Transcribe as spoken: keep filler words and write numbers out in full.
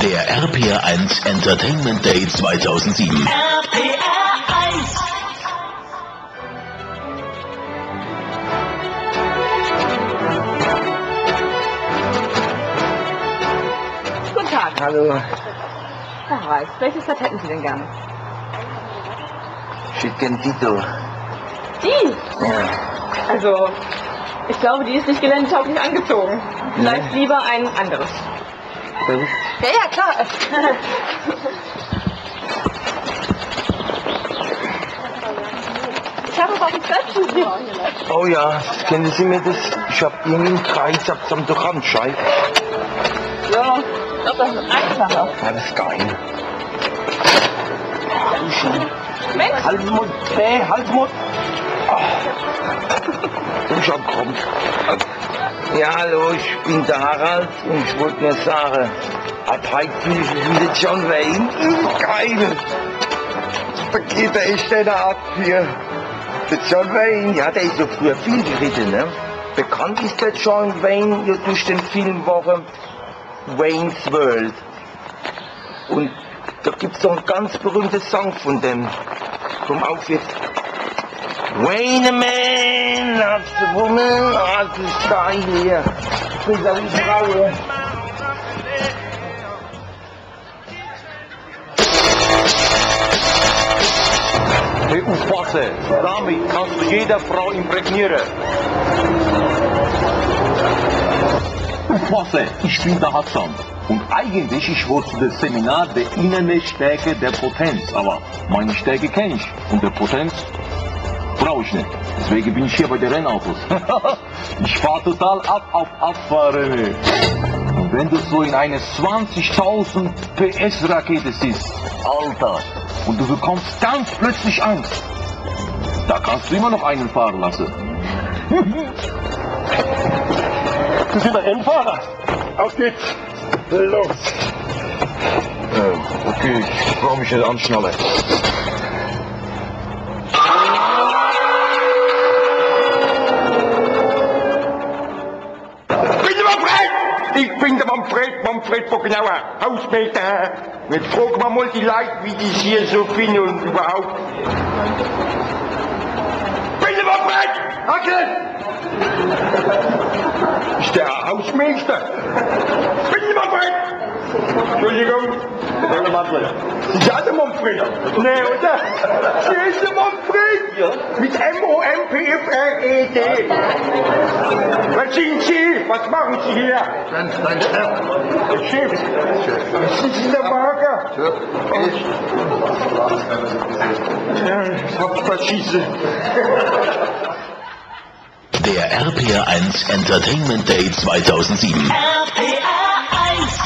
Der R P R eins Entertainment Day zweitausendsieben. R P R eins. Guten Tag. Hallo, Herr Reis, welches Set hätten Sie denn gerne? Chicken Tito. Die? Ja. Also, ich glaube, die ist nicht geländetauglich angezogen. Vielleicht lieber ein anderes. Was? Ja, ja, klar. Ich habe es auf dem Zettel. Oh ja, kennen Sie mir das? Ich hab irgendwie einen Kreis ab zum Randscheibe. Ja, ich glaube, das ist einfacher. Ja, das ist geil. Mensch, Halsmund, hey, Halsmund. Ich hab kommt. Ja, hallo, ich bin der Harald und ich wollte nur sagen, ab heute fühle ich mich wie der John Wayne. Geil. Da geht er echt einer ab hier. Der John Wayne, ja, der ist so früher viel geritten, ne? Bekannt ist der John Wayne ja durch den Film Woche Wayne's World. Und da gibt's doch einen ganz berühmten Song von dem. Komm auf jetzt. Wayne a man loves a woman, all this style hier. Ich bin da wie Frau hier. Hey, aufpasse, damit kannst du jede Frau imprägnieren. Aufpasse, ich bin der Hassan. Und eigentlich, ich wollte das Seminar der inneren Stärke der Potenz. Aber meine Stärke kenne ich. Und der Potenz brauche ich nicht. Deswegen bin ich hier bei den Rennautos. Ich fahre total ab auf Abfahren. Und wenn du so in eine zwanzigtausend P S Rakete siehst, Alter, und du bekommst ganz plötzlich Angst, da kannst du immer noch einen fahren lassen. Du bist ein Rennfahrer. Auf geht's. Los. Äh, okay, ich brauche mich nicht anschnallen. Ich bin der Manfred, Manfred von Genauer, Hausmeter. Jetzt fragen wir mal die Leute, wie die es hier so finden und überhaupt. Bin der Manfred! Axel! Ist der Hausmeister? Bin der Manfred! Entschuldigung. Der Manfred. Sie ist auch der Manfred? Nee, oder? Sie ist der Manfred! Ja. Mit M O M P F R E D. Was sind Sie? Was machen Sie hier? Dein, dein Chef. Der Chef. Sie sind der Mager. Ja, ich hab verschießen. Der R P R eins Entertainment Day zweitausendsieben. R P R eins.